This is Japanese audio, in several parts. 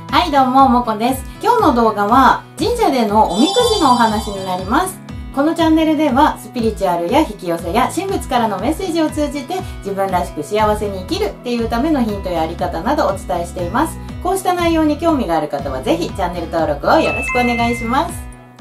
はい、どうも、もこです。今日の動画は、神社でのおみくじのお話になります。このチャンネルでは、スピリチュアルや引き寄せや神仏からのメッセージを通じて、自分らしく幸せに生きるっていうためのヒントやあり方などお伝えしています。こうした内容に興味がある方は、ぜひチャンネル登録をよろしくお願いします。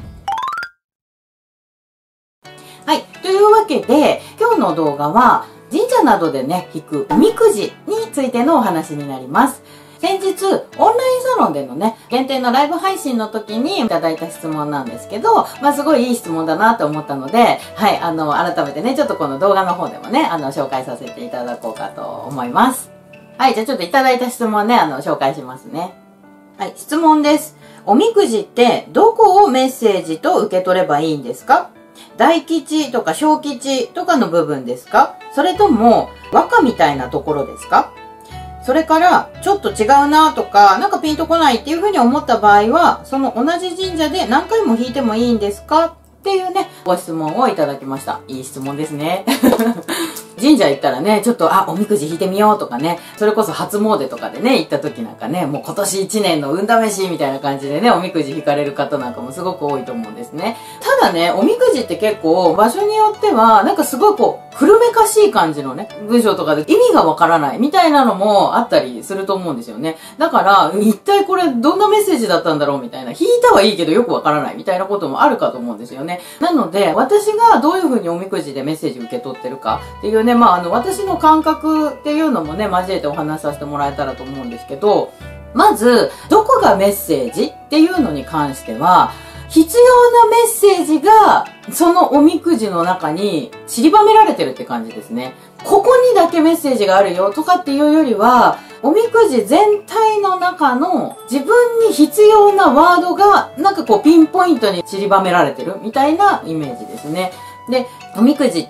はい、というわけで、今日の動画は、神社などでね、引くおみくじについてのお話になります。先日、オンラインサロンでのね、限定のライブ配信の時にいただいた質問なんですけど、すごいいい質問だなと思ったので、はい、改めてね、ちょっとこの動画の方でもね、紹介させていただこうかと思います。はい、じゃあちょっといただいた質問ね、紹介しますね。はい、質問です。おみくじってどこをメッセージと受け取ればいいんですか？大吉とか小吉とかの部分ですか？それとも和歌みたいなところですか？それから、ちょっと違うなとか、なんかピンとこないっていうふうに思った場合は、その同じ神社で何回も引いてもいいんですかっていうね、ご質問をいただきました。いい質問ですね。神社行ったらね、ちょっと、おみくじ引いてみようとかね、それこそ初詣とかでね、行った時なんかね、もう今年1年の運試しみたいな感じでね、おみくじ引かれる方なんかもすごく多いと思うんですね。ただね、おみくじって結構、場所によっては、なんかすごいこう、古めかしい感じのね、文章とかで意味がわからないみたいなのもあったりすると思うんですよね。だから、一体これどんなメッセージだったんだろうみたいな、引いたはいいけどよくわからないみたいなこともあるかと思うんですよね。なので、私がどういうふうにおみくじでメッセージ受け取ってるかっていうね、私の感覚っていうのもね、交えてお話しさせてもらえたらと思うんですけど、まず、どこがメッセージっていうのに関しては、必要なメッセージが、そのおみくじの中に散りばめられてるって感じですね。ここにだけメッセージがあるよとかっていうよりは、おみくじ全体の中の自分に必要なワードが、なんかこうピンポイントに散りばめられてるみたいなイメージですね。で、おみくじって、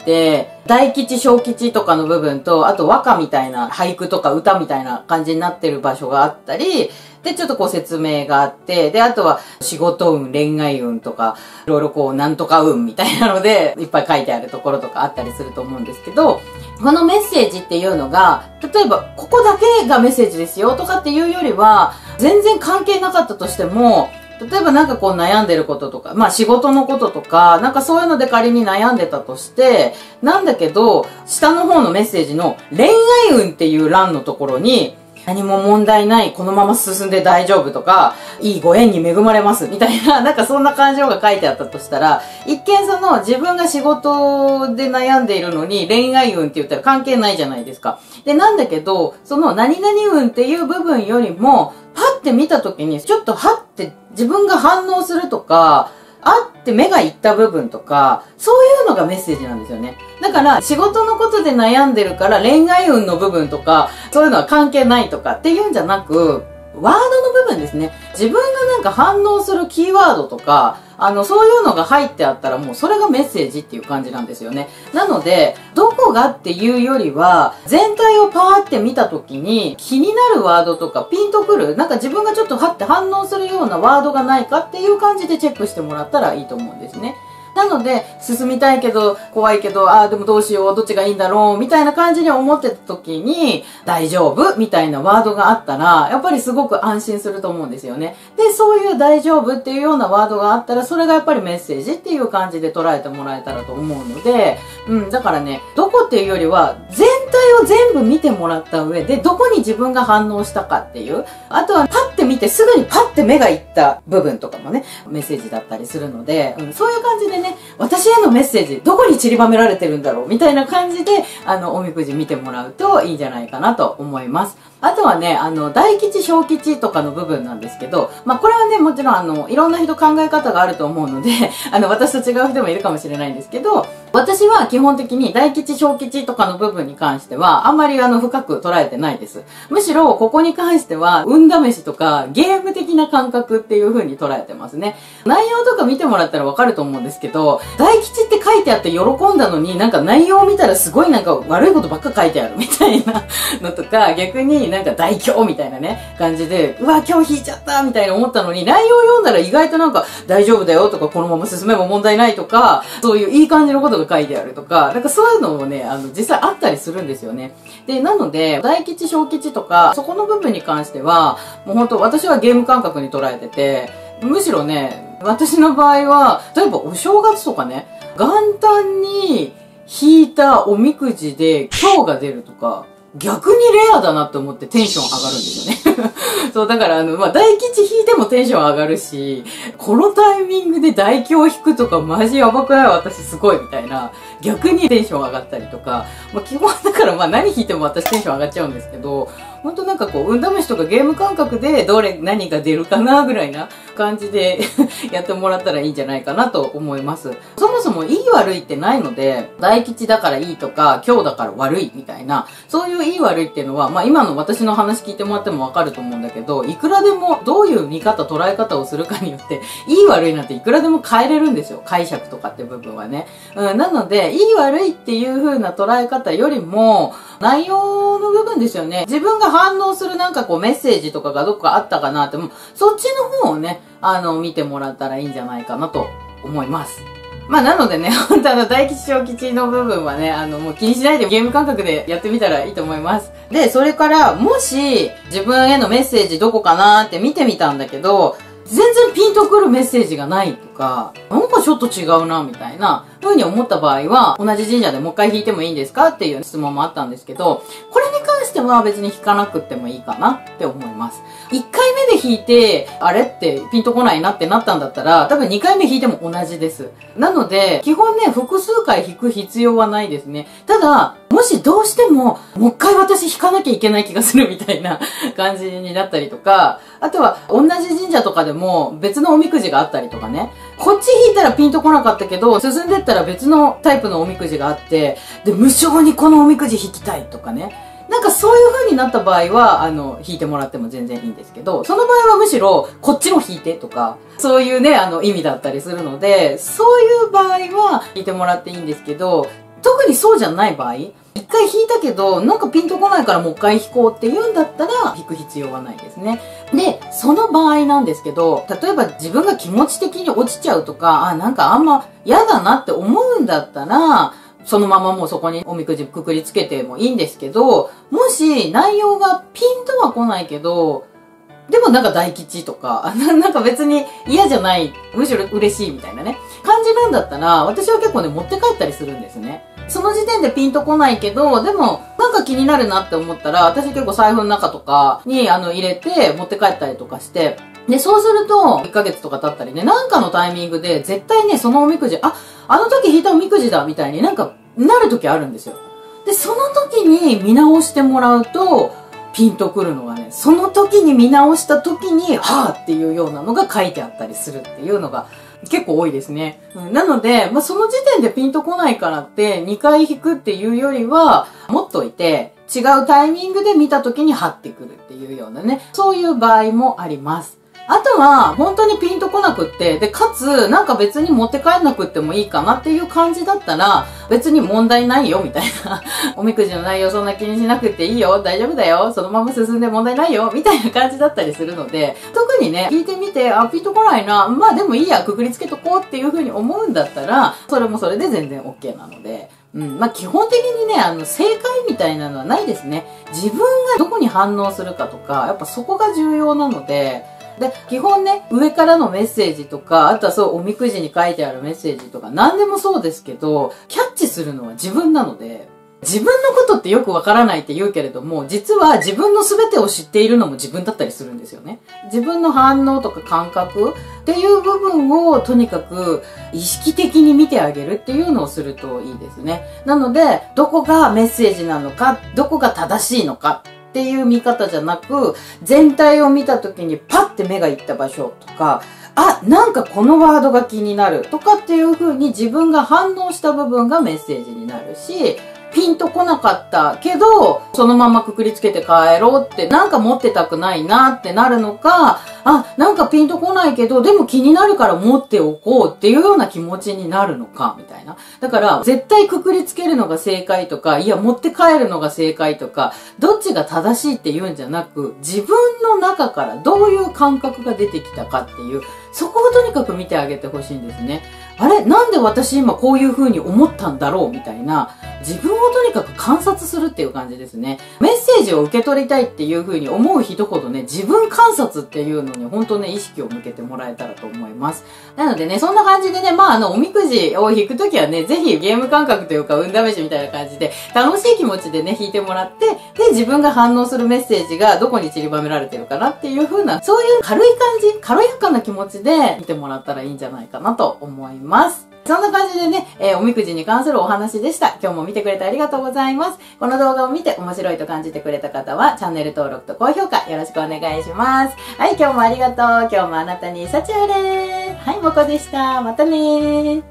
大吉小吉とかの部分と、あと和歌みたいな俳句とか歌みたいな感じになってる場所があったり、で、ちょっとこう説明があって、で、あとは仕事運、恋愛運とか、いろいろこうなんとか運みたいなので、いっぱい書いてあるところとかあったりすると思うんですけど、このメッセージっていうのが、例えば、ここだけがメッセージですよとかっていうよりは、全然関係なかったとしても、例えばなんかこう悩んでることとか、仕事のこととか、なんかそういうので仮に悩んでたとして、なんだけど、下の方のメッセージの恋愛運っていう欄のところに、何も問題ない、このまま進んで大丈夫とか、いいご縁に恵まれます、みたいな、なんかそんな感情が書いてあったとしたら、一見その自分が仕事で悩んでいるのに恋愛運って言ったら関係ないじゃないですか。で、なんだけど、その何々運っていう部分よりも、パッて見た時に、ちょっとはって自分が反応するとか、って目がいった部分とか、そういうのがメッセージなんですよね。だから、仕事のことで悩んでるから恋愛運の部分とか、そういうのは関係ないとかっていうんじゃなく、ワードの部分ですね。自分がなんか反応するキーワードとか、そういうのが入ってあったらもうそれがメッセージっていう感じなんですよね。なので、どこがっていうよりは、全体をパーって見た時に気になるワードとかピンとくる、なんか自分がちょっとはって反応するようなワードがないかっていう感じでチェックしてもらったらいいと思うんですね。なので、進みたいけど、怖いけど、でもどうしよう、どっちがいいんだろう、みたいな感じに思ってた時に、大丈夫みたいなワードがあったら、やっぱりすごく安心すると思うんですよね。で、そういう大丈夫っていうようなワードがあったら、それがやっぱりメッセージっていう感じで捉えてもらえたらと思うので、だからね、どこっていうよりは、全体を全部見てもらった上で、どこに自分が反応したかっていう、あとはパッて見てすぐにパッて目がいった部分とかもね、メッセージだったりするので、そういう感じでね、私へのメッセージ、どこに散りばめられてるんだろうみたいな感じで、おみくじ見てもらうといいんじゃないかなと思います。あとはね、大吉、小吉とかの部分なんですけど、これはね、もちろんいろんな人考え方があると思うので、私と違う人もいるかもしれないんですけど、私は基本的に大吉、小吉とかの部分に関しては、あんまり深く捉えてないです。むしろ、ここに関しては、運試しとか、ゲーム的な感覚っていう風に捉えてますね。内容とか見てもらったらわかると思うんですけど、大吉って書いてあって喜んだのに、なんか内容を見たらすごいなんか悪いことばっか書いてあるみたいなのとか、逆になんか大凶みたいなね、感じで、うわ、今日引いちゃったみたいに思ったのに、内容読んだら意外となんか大丈夫だよとか、このまま進めば問題ないとか、そういういい感じのことが書いてあるとか、なんかそういうのもね、実際あったりするんですよね。で、なので、大吉小吉とか、そこの部分に関しては、もう本当私はゲーム感覚に捉えてて、むしろね、私の場合は、例えばお正月とかね、元旦に引いたおみくじで今日が出るとか、逆にレアだなって思ってテンション上がるんですよね。そう、だから大吉引いてもテンション上がるし、このタイミングで大凶引くとかマジやばくない私すごいみたいな、逆にテンション上がったりとか、基本だから何引いても私テンション上がっちゃうんですけど、ほんとなんかこう、運試しとかゲーム感覚で何が出るかなぐらいな感じでやってもらったらいいんじゃないかなと思います。そもそもいい悪いってないので、大吉だからいいとか、今日だから悪いみたいな、そういういい悪いっていうのは、今の私の話聞いてもらってもわかると思うんだけど、いくらでもどういう見方、捉え方をするかによって、いい悪いなんていくらでも変えれるんですよ。解釈とかって部分はね。なので、いい悪いっていう風な捉え方よりも、内容の部分ですよね。自分が反応するなんかこうメッセージとかがどっかあったかなって、そっちの方をね、見てもらったらいいんじゃないかなと思います。なのでね、本当大吉小吉の部分はね、もう気にしないでゲーム感覚でやってみたらいいと思います。で、それから、もし、自分へのメッセージどこかなって見てみたんだけど、全然ピンとくるメッセージがないとか、なんかちょっと違うな、みたいな風に思った場合は、同じ神社でもう一回引いてもいいんですかっていう質問もあったんですけど、これに関しては別に引かなくってもいいかなって思います。1回目で引いて、あれってピンとこないなってなったんだったら、多分2回目引いても同じです。なので、基本ね、複数回引く必要はないですね。ただ、もしどうしても、もう一回私引かなきゃいけない気がするみたいな感じになったりとか、あとは同じ神社とかでも別のおみくじがあったりとかね、こっち引いたらピンとこなかったけど、進んでったら別のタイプのおみくじがあって、で、無償にこのおみくじ引きたいとかね、なんかそういう風になった場合は、引いてもらっても全然いいんですけど、その場合はむしろ、こっちも引いてとか、そういうね、意味だったりするので、そういう場合は引いてもらっていいんですけど、特にそうじゃない場合、一回引いたけど、なんかピンとこないからもう一回引こうって言うんだったら、引く必要はないですね。で、その場合なんですけど、例えば自分が気持ち的に落ちちゃうとか、なんかあんま嫌だなって思うんだったら、そのままもうそこにおみくじくくりつけてもいいんですけど、もし内容がピンとは来ないけど、でもなんか大吉とか、なんか別に嫌じゃない、むしろ嬉しいみたいなね、感じなんだったら、私は結構ね、持って帰ったりするんですね。その時点でピンとこないけど、でも、なんか気になるなって思ったら、私結構財布の中とかに入れて持って帰ったりとかして、で、そうすると、1ヶ月とか経ったりね、なんかのタイミングで、絶対ね、そのおみくじ、あの時引いたおみくじだ、みたいになんか、なる時あるんですよ。で、その時に見直してもらうと、ピンとくるのがね、その時に見直した時に、はぁっていうようなのが書いてあったりするっていうのが結構多いですね。なので、その時点でピンとこないからって2回引くっていうよりは、持っといて、違うタイミングで見た時に張ってくるっていうようなね、そういう場合もあります。あとは、本当にピンとこなくって、で、かつ、なんか別に持って帰んなくってもいいかなっていう感じだったら、別に問題ないよ、みたいな。おみくじの内容そんな気にしなくていいよ、大丈夫だよ、そのまま進んで問題ないよ、みたいな感じだったりするので、特にね、聞いてみて、ピンとこないな、でもいいや、くくりつけとこうっていう風に思うんだったら、それもそれで全然 OK なので、基本的にね、正解みたいなのはないですね。自分がどこに反応するかとか、やっぱそこが重要なので、で、基本ね、上からのメッセージとか、あとはおみくじに書いてあるメッセージとか、何でもそうですけど、キャッチするのは自分なので、自分のことってよくわからないって言うけれども、実は自分の全てを知っているのも自分だったりするんですよね。自分の反応とか感覚っていう部分をとにかく意識的に見てあげるっていうのをするといいですね。なので、どこがメッセージなのか、どこが正しいのか、っていう見方じゃなく、全体を見た時にパッて目がいった場所とか、なんかこのワードが気になるとかっていう風に自分が反応した部分がメッセージになるし、 ピンとこなかったけど、そのままくくりつけて帰ろうって、なんか持ってたくないなってなるのか、あ、なんかピンとこないけど、でも気になるから持っておこうっていうような気持ちになるのか、みたいな。だから、絶対くくりつけるのが正解とか、いや、持って帰るのが正解とか、どっちが正しいって言うんじゃなく、自分の中からどういう感覚が出てきたかっていう、そこをとにかく見てあげてほしいんですね。あれなんで私今こういう風に思ったんだろうみたいな、自分をとにかく観察するっていう感じですね。メッセージを受け取りたいっていう風に思う人ほどね、自分観察っていうのに本当ね、意識を向けてもらえたらと思います。なのでね、そんな感じでね、おみくじを引くときはね、ぜひゲーム感覚というか、運試しみたいな感じで、楽しい気持ちでね、引いてもらって、で、自分が反応するメッセージがどこに散りばめられてるかなっていう風な、そういう軽い感じ、軽やかな気持ちで見てもらったらいいんじゃないかなと思います。そんな感じでね、おみくじに関するお話でした。今日も見てくれてありがとうございます。この動画を見て面白いと感じてくれた方は、チャンネル登録と高評価よろしくお願いします。はい、今日もありがとう。今日もあなたに幸あれ。はい、もこでした。またねー。